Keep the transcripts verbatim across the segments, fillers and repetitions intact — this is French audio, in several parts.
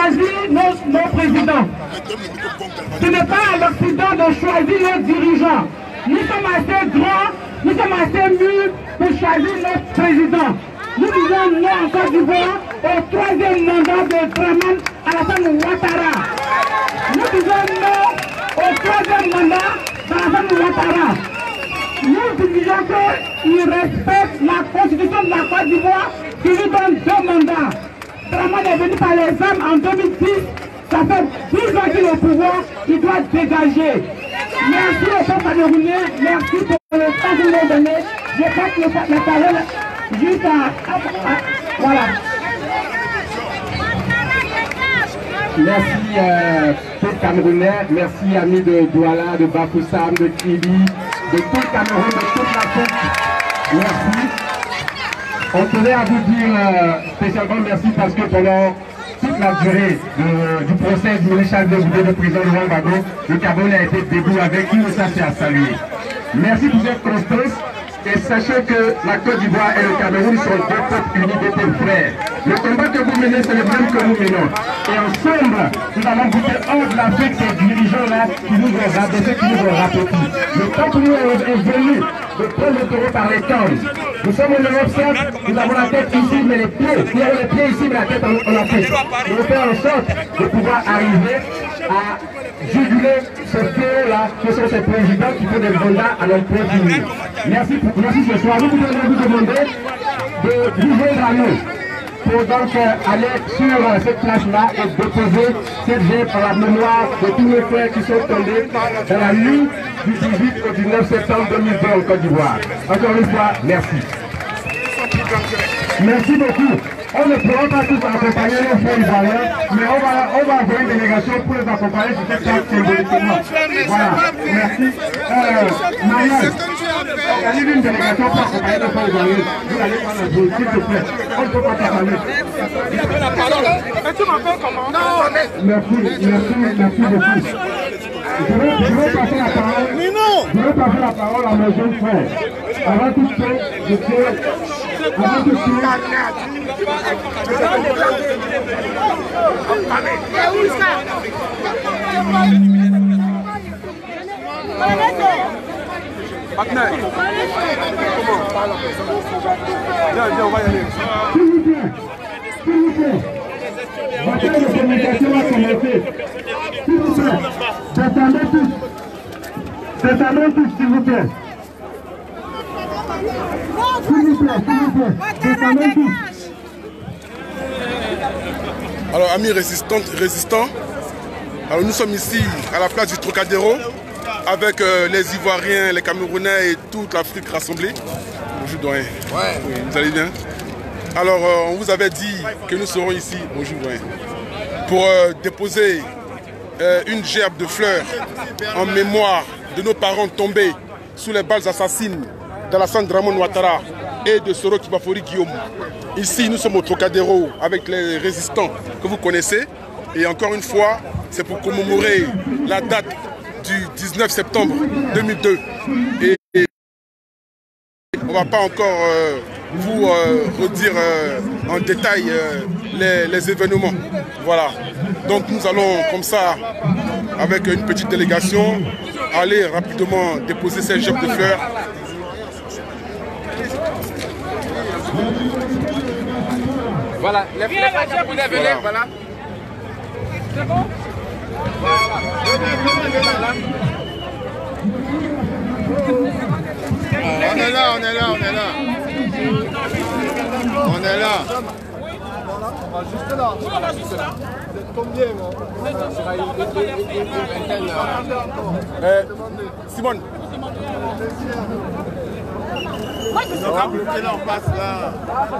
choisir nos, nos présidents. Ce n'est pas à l'Occident de choisir nos dirigeants. Nous sommes assez grands, nous sommes assez mûrs pour choisir notre président. Nous disons non en Côte d'Ivoire au troisième mandat de Dramane Alassane Ouattara. Nous disons non au troisième mandat d'Alassane Ouattara. Nous disons qu'il respecte la constitution de la Côte d'Ivoire qui lui donne deux mandats. Dramane est venu par les armes en deux mille dix. Ça fait dix ans qu'il est au pouvoir, il doit dégager. Merci au peuple camerounais, merci pour le temps que vous m'avez donné. Je passe la parole juste à, à, à... Voilà. Merci euh, peuple camerounais, merci amis de Douala, de Bafoussam, de Kribi, de tout le Cameroun, de toute l'Afrique. Merci. On tenait à vous dire euh, spécialement merci parce que pendant toute la durée de, du procès du Maréchal de Goudé, le président Laurent Gbagbo, le Cameroun a été debout avec nous et ça c'est à saluer. Merci pour cette constance et sachez que la Côte d'Ivoire et le Cameroun sont deux peuples unis, deux peuples frères. Le combat que vous menez, c'est le même que nous menons. Et ensemble, nous allons goûter hors de l'Afrique ces dirigeants-là qui nous ont rabaissés, qui nous ont rapetis. Le temps pour nous est venu de prendre le taureau par les cornes. Nous sommes en Europe, certes, nous avons la tête ici, mais les pieds, nous avons les pieds ici, mais la tête en, en Afrique. Nous allons faire en sorte de pouvoir arriver à juguler ce fléau-là, que sont ces présidents qui font des mandats à l'emploi du monde. Merci, merci ce soir. Nous voudrions vous demander de vous joindre à nous pour donc euh, aller sur euh, cette place-là et déposer cette gemme à la mémoire de tous nos frères qui sont tombés dans la nuit du dix-huit au dix-neuf septembre deux mille vingt en Côte d'Ivoire. Encore une fois, merci. Merci beaucoup. On ne pourra pas tous accompagner nos frères ivoiriens, mais on va, on va envoyer une délégation pour les accompagner sur cette place symboliquement. Voilà, merci. Euh, Marianne, organisez une délégation pour accompagner nos frères ivoiriens. Vous allez prendre un jour, s'il te plaît. On ne peut pas t'attendre. Merci, merci, merci beaucoup. Je vais, je vais passer la parole. Je vais passer la parole à mes jeunes frères. Avant tout ça, je tiens. Avant tout ça. Partenaire. Comment? Viens, viens, on va y aller. S'il vous plaît, s'il vous plaît. Votre de communication va commencer. S'il vous plaît, descendez tous. Descendez tous, s'il vous plaît. S'il vous plaît, s'il vous plaît, descendez tous. Alors, amis résistantes, résistants, alors nous sommes ici à la place du Trocadéro avec euh, les Ivoiriens, les Camerounais et toute l'Afrique rassemblée. Bonjour doyen. Ouais. Oui, vous allez bien? Alors, euh, on vous avait dit que nous serons ici, bonjour doyen, pour euh, déposer euh, une gerbe de fleurs en mémoire de nos parents tombés sous les balles assassines d'Alassane Dramane Ouattara et de Soro Kibafori Guillaume. Ici, nous sommes au Trocadéro avec les résistants que vous connaissez. Et encore une fois, c'est pour commémorer la date du dix-neuf septembre deux mille deux. Et, et on ne va pas encore euh, vous euh, redire euh, en détail euh, les, les événements. Voilà. Donc nous allons comme ça, avec une petite délégation, aller rapidement déposer ces gerbes de fleurs. Voilà, les fleurs vous les venez, voilà. C'est bon? On est là, on est là, on est là. On est là. On va juste là. Oui, on va juste là. Vous êtes combien, moi? Euh, Simone. On va bloquer leur passe là.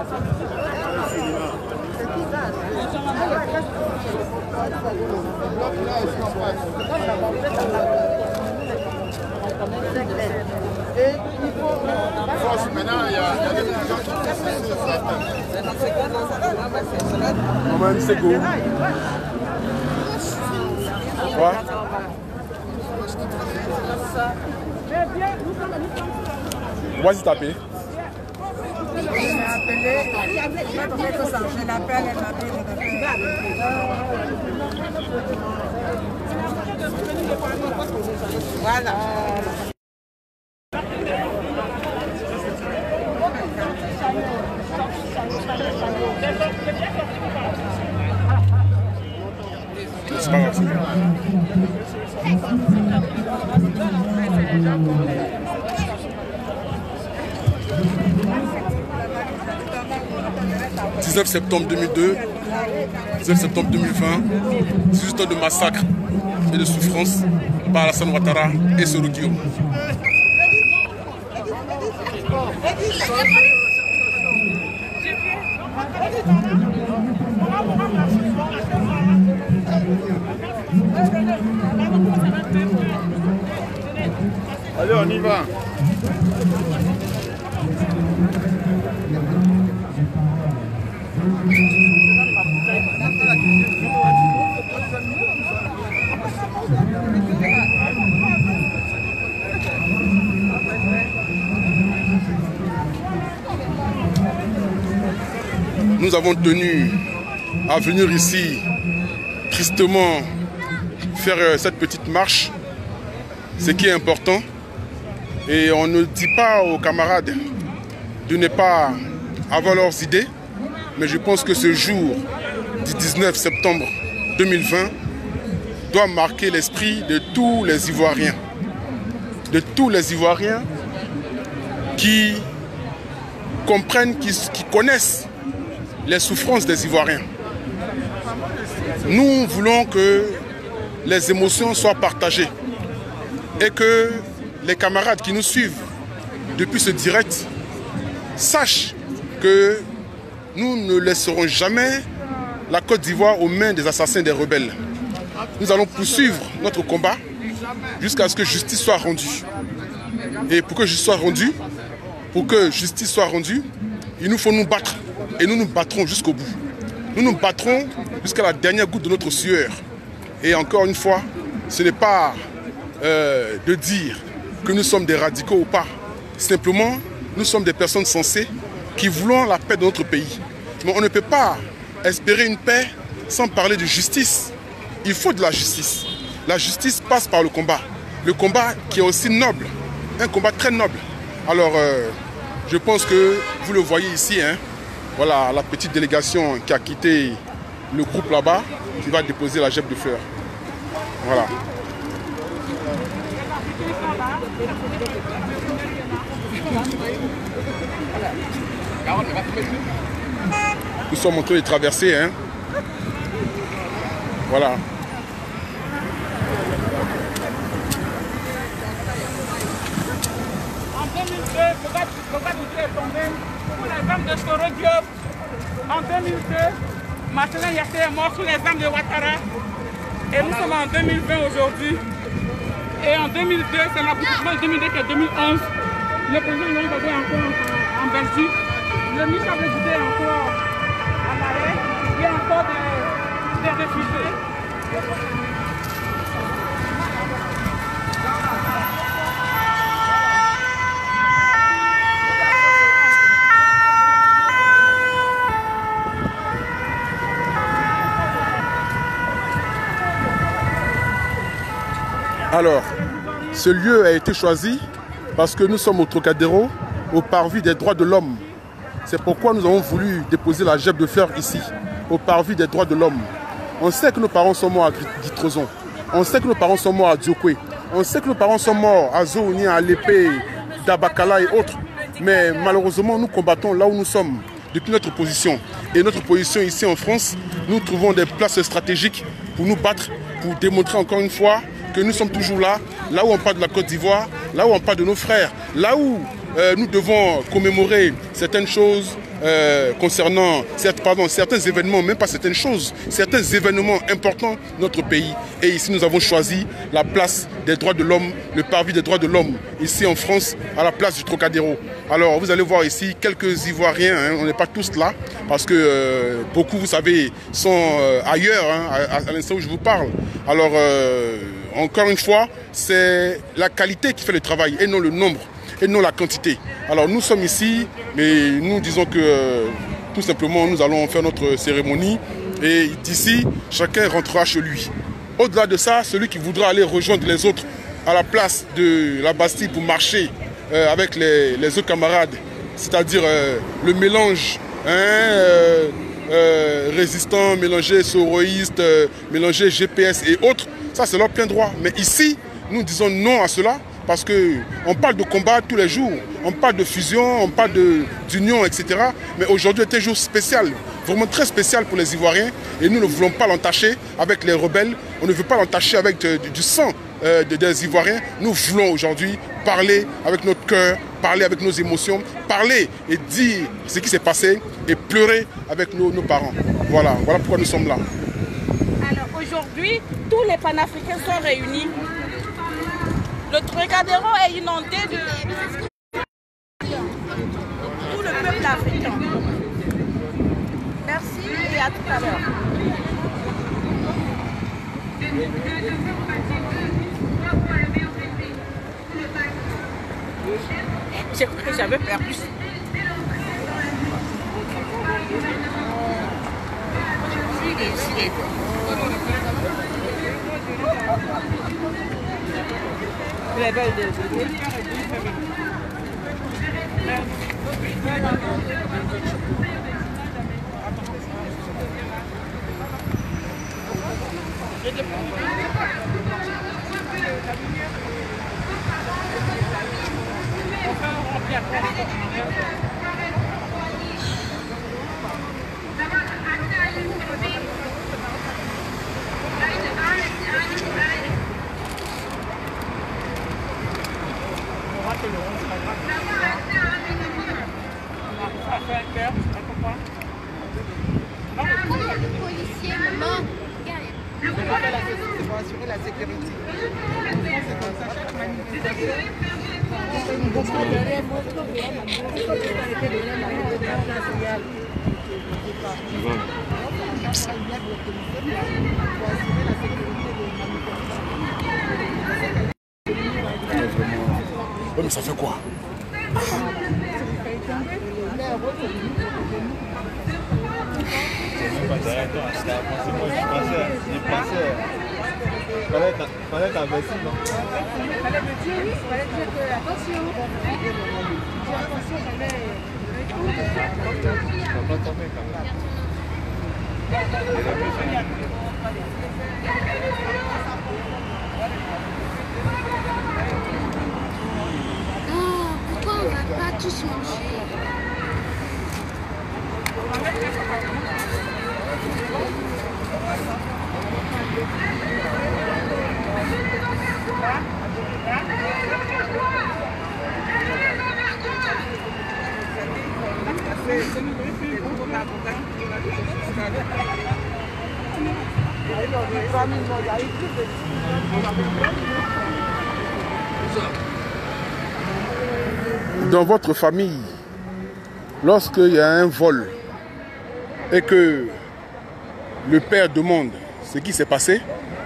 Maintenant, il y a des gens qui On va un Sego. Ouais. Vas-y taper. Je l'ai appelé, je l'appelle, elle m'appelle, elle m'appelle. Voilà. C'est pas grave. dix-neuf septembre deux mille deux, dix-neuf septembre deux mille vingt, dix-huit ans de massacre et de souffrance par Alassane Ouattara et Soro Guillaume. Allez, on y va. Nous avons tenu à venir ici, tristement, faire cette petite marche, ce qui est important. Et on ne dit pas aux camarades de ne pas avoir leurs idées, mais je pense que ce jour du dix-neuf septembre deux mille vingt doit marquer l'esprit de tous les Ivoiriens. De tous les Ivoiriens qui comprennent, qui, qui connaissent les souffrances des Ivoiriens. Nous voulons que les émotions soient partagées et que les camarades qui nous suivent depuis ce direct sachent que nous ne laisserons jamais la Côte d'Ivoire aux mains des assassins des rebelles. Nous allons poursuivre notre combat jusqu'à ce que justice soit rendue. Et pour que justice soit rendue, pour que justice soit rendue, il nous faut nous battre. Et nous nous battrons jusqu'au bout. Nous nous battrons jusqu'à la dernière goutte de notre sueur. Et encore une fois, ce n'est pas euh, de dire que nous sommes des radicaux ou pas. Simplement, nous sommes des personnes sensées qui voulons la paix de notre pays. Mais on ne peut pas espérer une paix sans parler de justice. Il faut de la justice. La justice passe par le combat. Le combat qui est aussi noble. Un combat très noble. Alors, euh, je pense que vous le voyez ici, hein. Voilà la petite délégation qui a quitté le groupe là-bas, qui va déposer la gemme de fleurs. Voilà. Nous sommes en train de traverser, hein. Voilà. En deux mille deux, Bogabouti est tombé sous les armes de Soro Diop. En deux mille deux, Marcelin Yassé est mort sous les armes de Ouattara. Et nous sommes en deux mille vingt aujourd'hui. Et en deux mille deux, c'est l'aboutissement de deux mille deux qui est deux mille onze. Le président Laurent Gbagbo est encore en, en Belgique. Le ministre a présidé encore à l'arrêt. Il y a encore des, des réfugiés. Alors, ce lieu a été choisi parce que nous sommes au Trocadéro, au parvis des droits de l'homme. C'est pourquoi nous avons voulu déposer la gemme de fleurs ici, au parvis des droits de l'homme. On sait que nos parents sont morts à Guitrozon. On sait que nos parents sont morts à Diokwe. On sait que nos parents sont morts à Zoouni, à Lépé, Dabakala et autres. Mais malheureusement, nous combattons là où nous sommes, depuis notre position. Et notre position ici en France, nous trouvons des places stratégiques pour nous battre, pour démontrer encore une fois que nous sommes toujours là, là où on parle de la Côte d'Ivoire, là où on parle de nos frères, là où euh, nous devons commémorer certaines choses euh, concernant certes, pardon, certains événements, même pas certaines choses, certains événements importants de notre pays. Et ici, nous avons choisi la place des droits de l'homme, le parvis des droits de l'homme, ici en France, à la place du Trocadéro. Alors, vous allez voir ici quelques Ivoiriens, hein, on n'est pas tous là, parce que euh, beaucoup, vous savez, sont euh, ailleurs, hein, à, à l'instant où je vous parle. Alors, euh, encore une fois, c'est la qualité qui fait le travail et non le nombre, et non la quantité. Alors nous sommes ici, mais nous disons que euh, tout simplement nous allons faire notre cérémonie Et d'ici, chacun rentrera chez lui. Au-delà de ça, celui qui voudra aller rejoindre les autres à la place de la Bastille pour marcher euh, avec les, les autres camarades, c'est-à-dire euh, le mélange hein, euh, euh, résistant, mélangé soroïste, euh, mélangé G P S et autres, ça c'est leur plein droit. Mais ici, nous disons non à cela parce qu'on parle de combat tous les jours, on parle de fusion, on parle d'union, et cetera. Mais aujourd'hui est un jour spécial, vraiment très spécial pour les Ivoiriens et nous ne voulons pas l'entacher avec les rebelles, on ne veut pas l'entacher avec de, de, du sang euh, de, des Ivoiriens. Nous voulons aujourd'hui parler avec notre cœur, parler avec nos émotions, parler et dire ce qui s'est passé et pleurer avec nos, nos parents. Voilà, voilà pourquoi nous sommes là. Alors aujourd'hui, tous les panafricains sont réunis. Le Trocadéro est inondé de tout le peuple africain. Merci et à tout à l'heure. J'ai cru que j'avais perdu. Oui, mais ça fait quoi? Fallait t'investir, non? Fallait me dire, oui, fallait dire que attention. Attention, pas tomber quand même. Oh, pourquoi on va pas tous manger? Dans votre famille, lorsqu'il y a un vol et que le père demande ce qui s'est passé,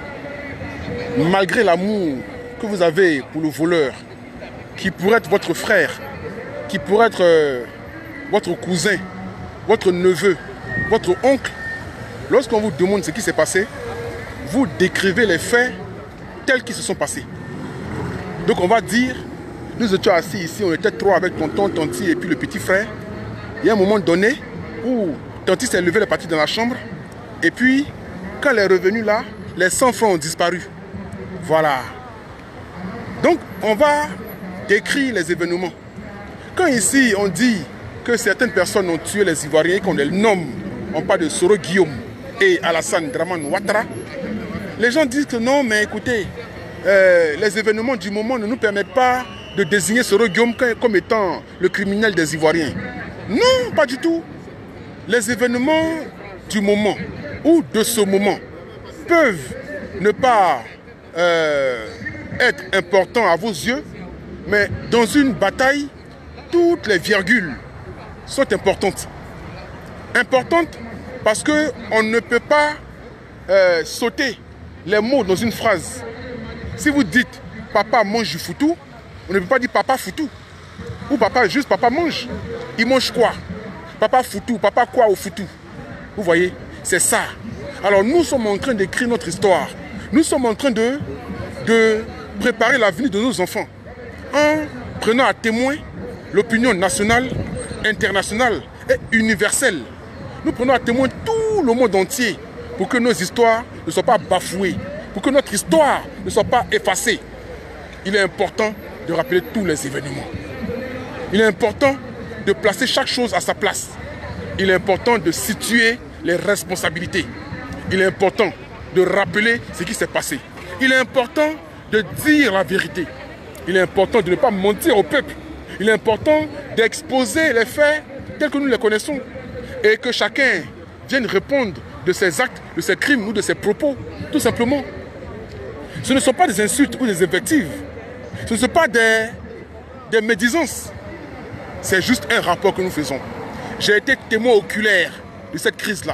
malgré l'amour que vous avez pour le voleur, qui pourrait être votre frère, qui pourrait être euh, votre cousin, votre neveu, votre oncle, lorsqu'on vous demande ce qui s'est passé, vous décrivez les faits tels qu'ils se sont passés. Donc on va dire, nous étions assis ici, on était trois avec tonton, tanti et puis le petit frère. Il y a un moment donné où tanti s'est levé, elle est partie dans la chambre. Et puis, quand elle est revenue là, les cent francs ont disparu. Voilà. Donc, on va décrire les événements. Quand ici, on dit que certaines personnes ont tué les Ivoiriens et qu'on les nomme, on parle de Soro Guillaume et Alassane Draman Ouattara, les gens disent que non, mais écoutez, euh, les événements du moment ne nous permettent pas de désigner Soro Guillaume comme étant le criminel des Ivoiriens. Non, pas du tout. Les événements du moment ou de ce moment peuvent ne pas euh, être importants à vos yeux, mais dans une bataille, toutes les virgules sont importantes. Importantes parce qu'on ne peut pas euh, sauter les mots dans une phrase. Si vous dites « papa mange du foutou », on ne peut pas dire « papa foutou ». Ou papa, juste papa mange. Il mange quoi? Papa foutou, papa quoi au foutou? Vous voyez, c'est ça. Alors nous sommes en train d'écrire notre histoire. Nous sommes en train de, de préparer l'avenir de nos enfants en prenant à témoin l'opinion nationale, internationale et universelle. Nous prenons à témoin tout le monde entier pour que nos histoires ne soient pas bafouées, pour que notre histoire ne soit pas effacée. Il est important de rappeler tous les événements. Il est important de placer chaque chose à sa place. Il est important de situer les responsabilités. Il est important de rappeler ce qui s'est passé. Il est important de dire la vérité. Il est important de ne pas mentir au peuple. Il est important d'exposer les faits tels que nous les connaissons et que chacun vienne répondre de ses actes, de ses crimes ou de ses propos, tout simplement. Ce ne sont pas des insultes ou des invectives. Ce ne sont pas des, des médisances. C'est juste un rapport que nous faisons. J'ai été témoin oculaire de cette crise-là.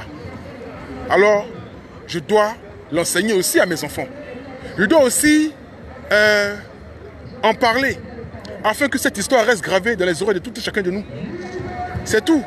Alors, je dois l'enseigner aussi à mes enfants. Je dois aussi euh, en parler afin que cette histoire reste gravée dans les oreilles de tout et chacun de nous. C'est tout.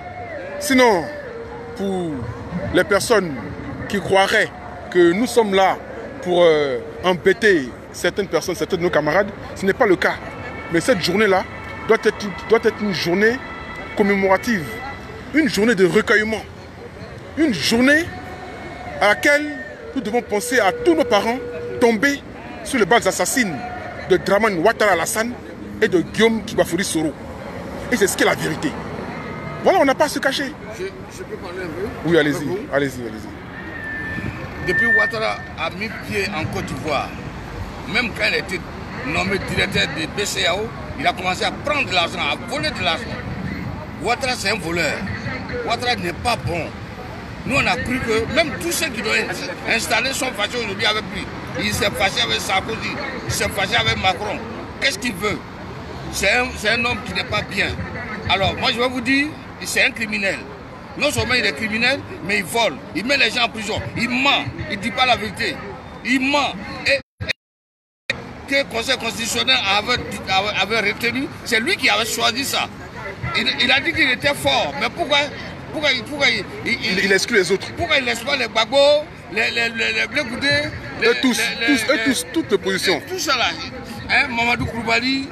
Sinon, pour les personnes qui croiraient que nous sommes là pour euh, embêter certaines personnes, certains de nos camarades, ce n'est pas le cas. Mais cette journée-là doit être, doit être une journée commémorative, une journée de recueillement, une journée à laquelle nous devons penser à tous nos parents tombés sur les balles assassines de Dramane Ouattara Alassane et de Guillaume Kibafouri Soro. Et c'est ce qui est la vérité. Voilà, on n'a pas à se cacher. Je, je peux parler un peu? Oui, allez-y, allez-y, allez-y. Depuis Ouattara a mis pied en Côte d'Ivoire, même quand il était nommé directeur de B C A O, il a commencé à prendre de l'argent, à voler de l'argent. Ouattara, c'est un voleur. Ouattara n'est pas bon. Nous, on a cru que même tous ceux qui doivent installer sont fâchés aujourd'hui avec lui. Il s'est fâché avec Sarkozy, il s'est fâché avec Macron. Qu'est-ce qu'il veut? C'est un, un homme qui n'est pas bien. Alors, moi, je vais vous dire, c'est un criminel. Non seulement il est criminel, mais il vole. Il met les gens en prison. Il ment. Il ne dit pas la vérité. Il ment. Et, et que le Conseil constitutionnel avait, avait retenu, c'est lui qui avait choisi ça. Il, il a dit qu'il était fort. Mais pourquoi, pourquoi, pourquoi il, il, il, il exclut les autres? Pourquoi il laisse pas les Gbagbo, les, les, les, les Blé Goudé, les, eux tous, les, tous, les, eux tous, toutes les positions. Tout ça là. Hein, Mamadou Koulibaly,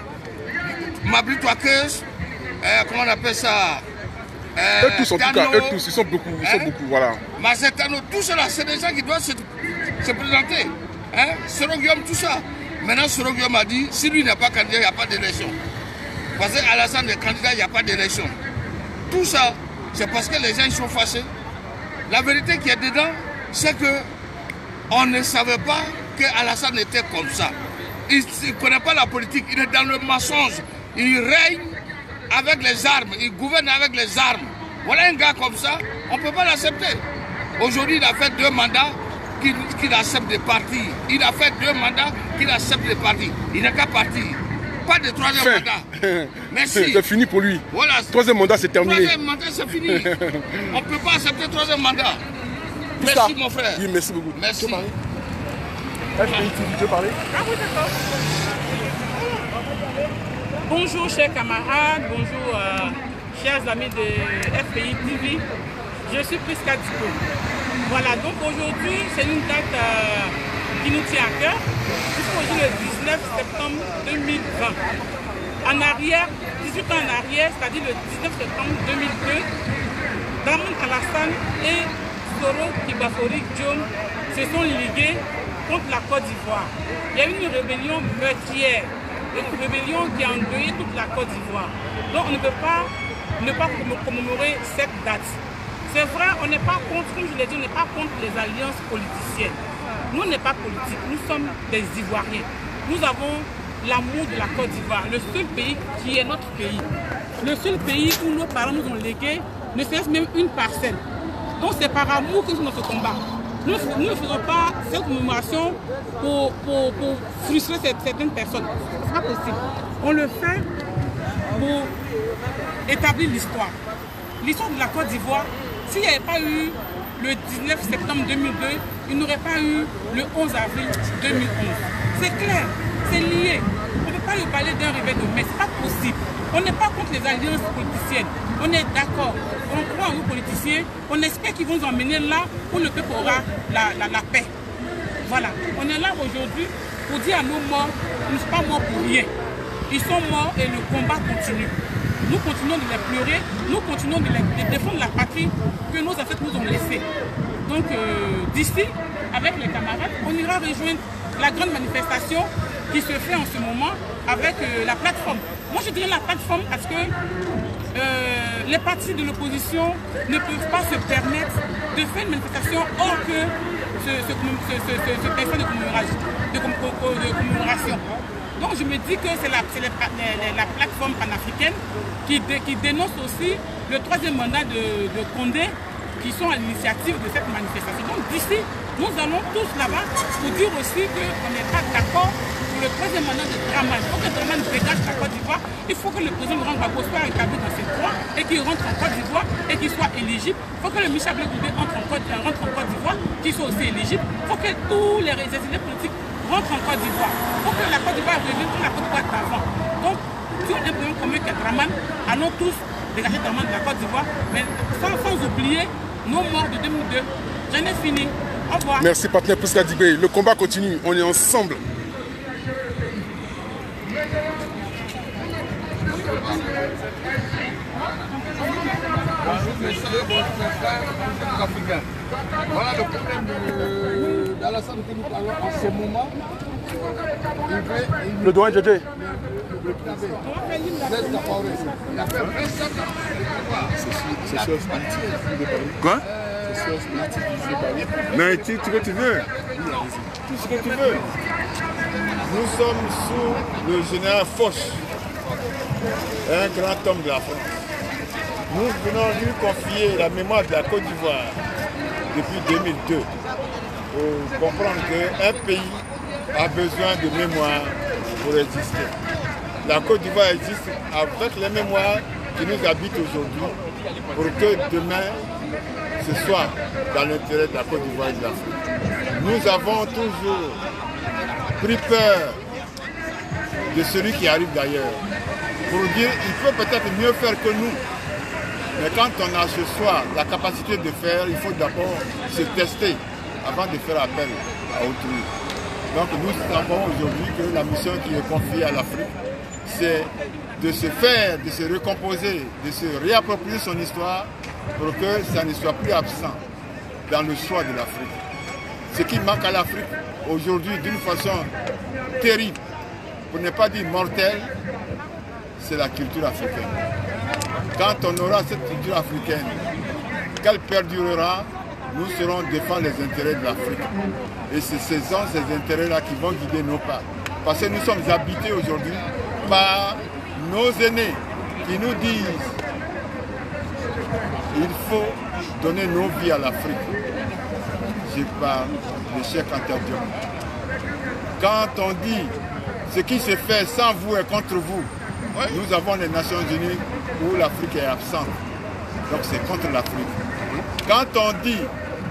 Mabli Touakeus, euh, comment on appelle ça? Euh, eux tous, en Tano, tout cas, eux tous, ils sont beaucoup, ils sont hein? beaucoup, voilà. Marcetano, tout cela, c'est des gens qui doivent se, se présenter. Hein? Soro Guillaume, tout ça. Maintenant, Soro Guillaume a dit, si lui n'est pas candidat, il n'y a pas d'élection. Parce qu'Alassane est candidat, il n'y a pas d'élection. Tout ça, c'est parce que les gens ils sont fâchés. La vérité qui est dedans, c'est que on ne savait pas qu'Alassane était comme ça. Il ne connaît pas la politique, il est dans le mensonge. Il règne avec les armes, il gouverne avec les armes. Voilà un gars comme ça, on ne peut pas l'accepter. Aujourd'hui, il a fait deux mandats qu'il qu'il accepte de partir. Il a fait deux mandats qu'il accepte de partir. Il n'est qu'à partir. Pas de troisième fin. mandat. Merci. C'est fini pour lui. Voilà. Troisième mandat, c'est terminé. Troisième mandat, c'est fini. On ne peut pas accepter le troisième mandat. Merci, mon frère. Oui, merci beaucoup. Merci. Tu veux parler? Ah oui, d'accord. Bonjour, chers camarades. Bonjour, euh, chers amis de F P I T V. Je suis Prisca Diko. Voilà, donc aujourd'hui, c'est une date euh, qui nous tient à cœur. Puisqu'aujourd'hui, le dix-neuf septembre deux mille vingt. En arrière, dix-huit ans en arrière, c'est-à-dire le dix-neuf septembre deux mille deux, Dramane Alassane et Soro Kibafouri Diom se sont ligués contre la Côte d'Ivoire. Il y a eu une rébellion meurtrière, une rébellion qui a endeuillé toute la Côte d'Ivoire. Donc on ne peut pas ne pas commémorer cette date. C'est vrai, on n'est pas contre, comme je l'ai dit, on n'est pas contre les alliances politiciennes. Nous, on n'est pas politique, nous sommes des Ivoiriens. Nous avons l'amour de la Côte d'Ivoire, le seul pays qui est notre pays. Le seul pays où nos parents nous ont légué ne serait-ce même une parcelle. Donc c'est par amour que nous sommes dans ce combat. Nous, nous ne faisons pas cette commémoration pour, pour, pour frustrer certaines personnes. Ce n'est pas possible. On le fait pour établir l'histoire. L'histoire de la Côte d'Ivoire, s'il n'y avait pas eu le dix-neuf septembre deux mille deux, il n'y aurait pas eu le onze avril deux mille onze. C'est clair, c'est lié. On ne peut pas lui parler d'un réveil de mai, c'est pas possible. On n'est pas contre les alliances politiciennes. On est d'accord. On croit en nous politiciens. On espère qu'ils vont nous emmener là où le peuple aura la, la, la paix. Voilà. On est là aujourd'hui pour dire à nos morts, ils ne sont pas morts pour rien. Ils sont morts et le combat continue. Nous continuons de les pleurer. Nous continuons de, les, de défendre la patrie que nos ancêtres nous ont laissée. Donc euh, d'ici, avec les camarades, on ira rejoindre la grande manifestation qui se fait en ce moment avec euh, la plateforme. Moi je dirais la plateforme parce que euh, les partis de l'opposition ne peuvent pas se permettre de faire une manifestation hors que ce, ce, ce, ce, ce, ce personne de commémoration. De, de commémoration. Donc je me dis que c'est la, la, la plateforme panafricaine qui, dé, qui dénonce aussi le troisième mandat de, de Condé qui sont à l'initiative de cette manifestation. Donc d'ici, nous allons tous là-bas pour dire aussi qu'on n'est pas d'accord pour le troisième mandat de Dramane. Il faut que Dramane dégage la Côte d'Ivoire. Il faut que le président Laurent Gbagbo soit établi dans ses droits et qu'il rentre en Côte d'Ivoire et qu'il soit éligible. Il faut que le Michel Blé entre en Côte d'Ivoire, qu'il soit aussi éligible. Il faut que tous les exilés politiques rentrent en Côte d'Ivoire. Il faut que la Côte d'Ivoire revienne comme la Côte d'Ivoire d'avant. Donc, si on est un problème commun qu'à Dramane, allons tous dégager Dramane de la Côte d'Ivoire, mais sans, sans oublier nos morts de deux mille deux. J'en ai fini. Au revoir. Merci, partenaire Prisca Dibé. Le combat continue. On est ensemble. Bonjour messieurs, bonjour mes frères, bonjour africains. Voilà le problème de d'Alassane que nous parlons en ce moment. Il fait, il le doyen J J. Le il a fait vingt-sept ans. C'est sûr, quoi? Mais tu, tu, tu veux tout ce que tu veux. Nous sommes sous le général Foch, un grand homme de la France. Nous venons lui confier la mémoire de la Côte d'Ivoire depuis deux mille deux pour comprendre qu'un pays a besoin de mémoire pour exister. La Côte d'Ivoire existe avec les mémoires qui nous habitent aujourd'hui pour que demain, ce soit dans l'intérêt de la Côte d'Ivoire et de l'Afrique. Nous avons toujours pris peur de celui qui arrive d'ailleurs. Pour dire, il peut peut-être mieux faire que nous. Mais quand on a ce soir la capacité de faire, il faut d'abord se tester avant de faire appel à autrui. Donc nous savons aujourd'hui que la mission qui est confiée à l'Afrique, c'est de se faire, de se recomposer, de se réapproprier son histoire pour que ça ne soit plus absent dans le choix de l'Afrique. Ce qui manque à l'Afrique aujourd'hui d'une façon terrible, pour ne pas dire mortelle, c'est la culture africaine. Quand on aura cette culture africaine, qu'elle perdurera, nous saurons défendre les intérêts de l'Afrique. Et c'est ces, ces intérêts-là qui vont guider nos pas. Parce que nous sommes habités aujourd'hui par nos aînés qui nous disent il faut donner nos vies à l'Afrique. Je parle de Cheikh Anta Diop. Quand on dit ce qui se fait sans vous et contre vous, nous avons les Nations Unies où l'Afrique est absente. Donc c'est contre l'Afrique. Quand on dit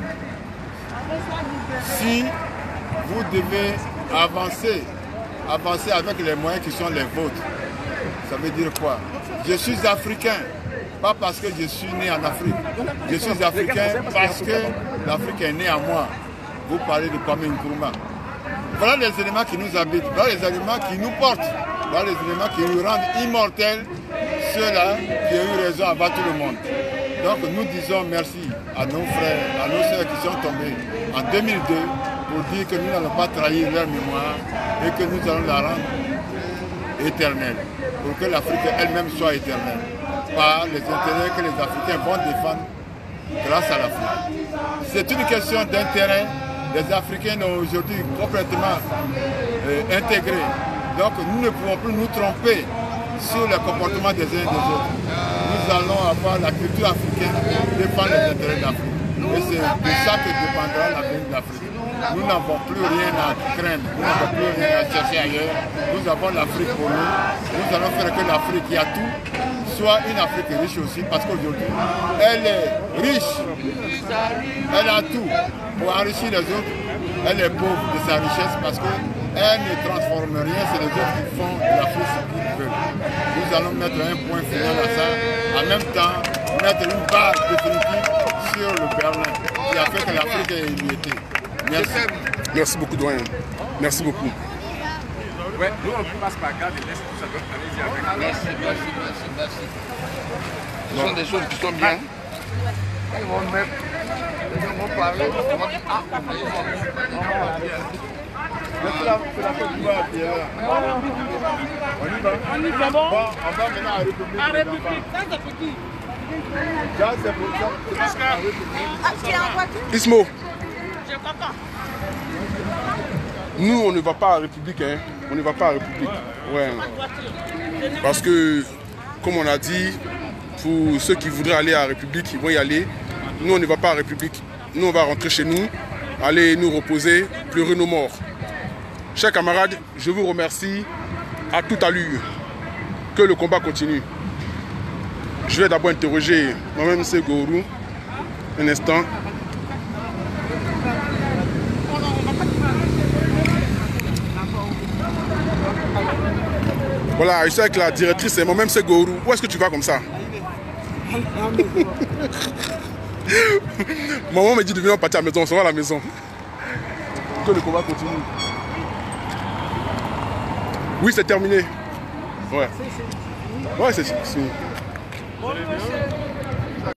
si vous devez avancer, avancer avec les moyens qui sont les vôtres, ça veut dire quoi? Je suis africain, pas parce que je suis né en Afrique. Je suis africain parce que l'Afrique est née à moi. Vous parlez de Kwame Nkrumah. Voilà les éléments qui nous habitent, voilà les éléments qui nous portent, voilà les éléments qui nous rendent immortels, ceux-là qui ont eu raison avant tout le monde. Donc nous disons merci à nos frères, à nos sœurs qui sont tombés en deux mille deux pour dire que nous n'allons pas trahir leur mémoire et que nous allons la rendre éternelle, pour que l'Afrique elle-même soit éternelle, par les intérêts que les Africains vont défendre grâce à l'Afrique. C'est une question d'intérêt. Les Africains sont aujourd'hui complètement euh, intégrés. Donc nous ne pouvons plus nous tromper sur le comportement des uns et des autres. Nous allons avoir la culture africaine défendre les intérêts d'Afrique. Et c'est de ça que dépendra l'avenir de l'Afrique. Nous n'avons plus rien à craindre, nous n'avons plus rien à chercher ailleurs. Nous avons l'Afrique pour nous. Nous allons faire que l'Afrique qui a tout soit une Afrique riche aussi, parce qu'aujourd'hui, elle est riche. Elle a tout pour enrichir les autres elle est pauvre de sa richesse parce qu'elle ne transforme rien, c'est les autres qui font de l'Afrique ce qu'ils veulent. Nous allons mettre un point final à ça, en même temps mettre une base définitive sur le Berlin qui a fait que l'Afrique est illimitée. Merci. Merci beaucoup, doyen. Merci beaucoup. Ouais, nous on passe par garde et laisse tout ça. Allez-y avec. Merci, merci, merci, merci. Ce sont des choses qui sont bien. Ils vont mettre, les gens vont parler, ils vont dire ah, allez, ils C'est la Côte d'Ivoire qui est là. On y va. On y va bon. Bon, on va maintenant à la République. À République, ça c'est petit. Ça c'est pour ça. C'est la République. Ah, tu es en voiture? Ismo, Je crois pas. nous on ne va pas à la République, hein. On ne va pas à la République. Ouais. Parce que, comme on a dit, pour ceux qui voudraient aller à la République, ils vont y aller. Nous on ne va pas à la République. Nous on va rentrer chez nous, aller nous reposer, pleurer nos morts. Chers camarades, je vous remercie à toute allure. Que le combat continue. Je vais d'abord interroger moi-même c'est Gourou. Un instant. Voilà, je suis avec la directrice, c'est moi-même c'est Gourou. Où est-ce que tu vas comme ça? Maman me dit de venir partir à la maison, on se va à la maison. Que le combat continue. Oui, c'est terminé. Ouais. Ouais, c'est fini.